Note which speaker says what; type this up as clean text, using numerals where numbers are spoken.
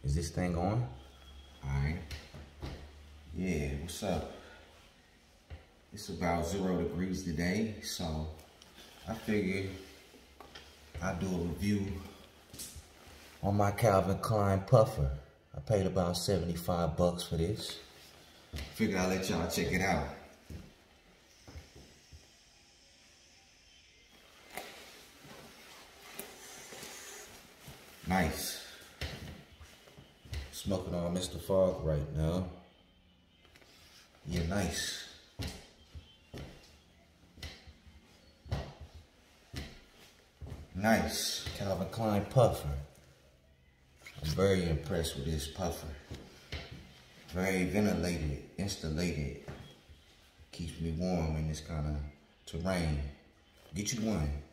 Speaker 1: Is this thing on? Alright. Yeah, what's up? It's about 0 degrees today, so I figured I'd do a review on my Calvin Klein puffer. I paid about 75 bucks for this. Figured I'll let y'all check it out. Nice. Smoking on Mr. Fog right now. Yeah, nice. Nice Calvin Klein puffer. I'm very impressed with this puffer. Very ventilated, insulated. Keeps me warm in this kind of terrain. Get you one.